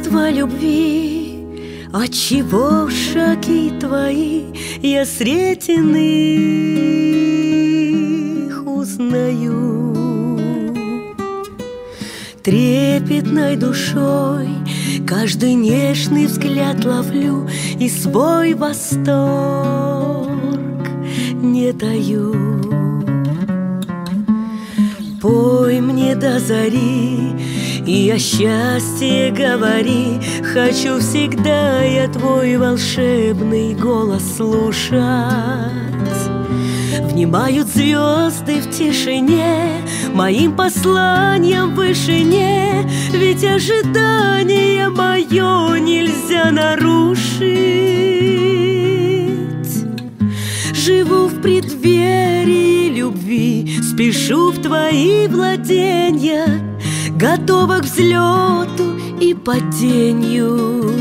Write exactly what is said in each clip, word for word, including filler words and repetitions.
Чувства любви, отчего шаги твои я средь иных узнаю? Трепетной душой каждый нежный взгляд ловлю и свой восторг не таю. Пой мне до зари и о счастье говори, хочу всегда я твой волшебный голос слушать. Внимают звезды в тишине моим посланием в вышине, ведь ожидание мое нельзя нарушить. Живу в преддверии любви, спешу в твои владения, готова к взлету и падению.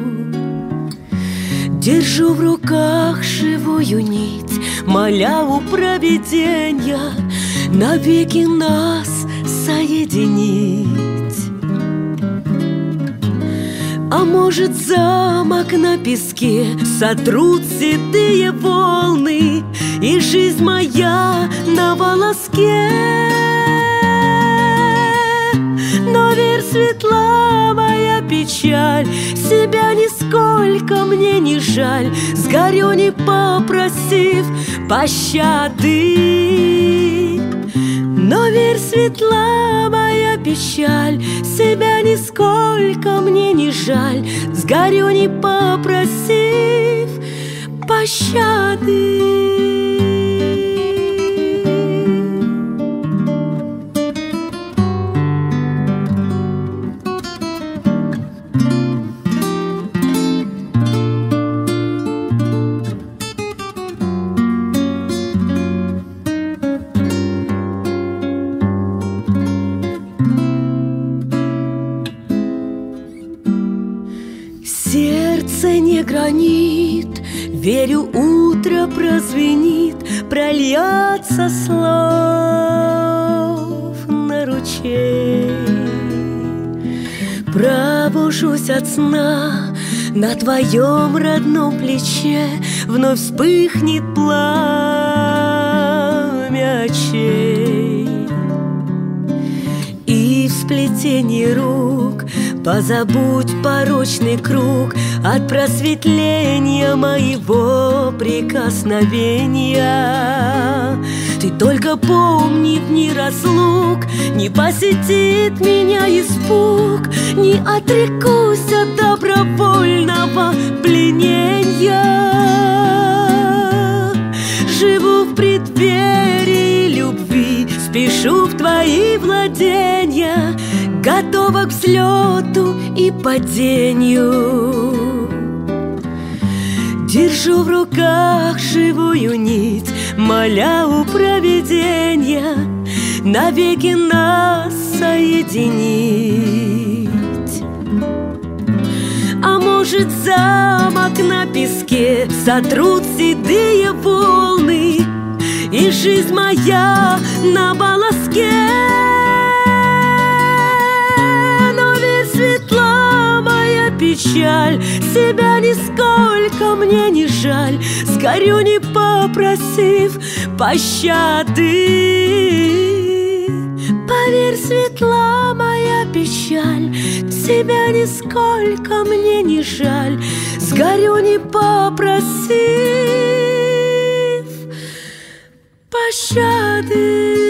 Держу в руках живую нить, моля у провиденья навеки нас соединить. А может, замок на песке сотрут седые волны, и жизнь моя на волоске. Но верь, светла моя печаль, себя нисколько мне не жаль, сгорю, не попросив пощады. Но верь, светла моя печаль, себя нисколько мне не жаль, сгорю, не попросив пощады. Сердце не гранит, верю, утро прозвенит, прольется слов на ручей. Пробужусь от сна, на твоем родном плече вновь вспыхнет пламя очей. И в сплетении рук позабудь порочный круг от просветления моего прикосновения. Ты только помни, в дни разлук не посетит меня испуг, не отрекусь от добровольного пленения. Живу в преддверии любви, спешу в твои владения, готова к взлету и падению. Держу в руках живую нить, моля у провиденья навеки нас соединить. А может, замок на песке сотрут седые волны, и жизнь моя на волоске. Печаль, себя нисколько мне не жаль, сгорю, не попросив пощады. Поверь, светла моя печаль, себя нисколько мне не жаль, сгорю, не попросив пощады.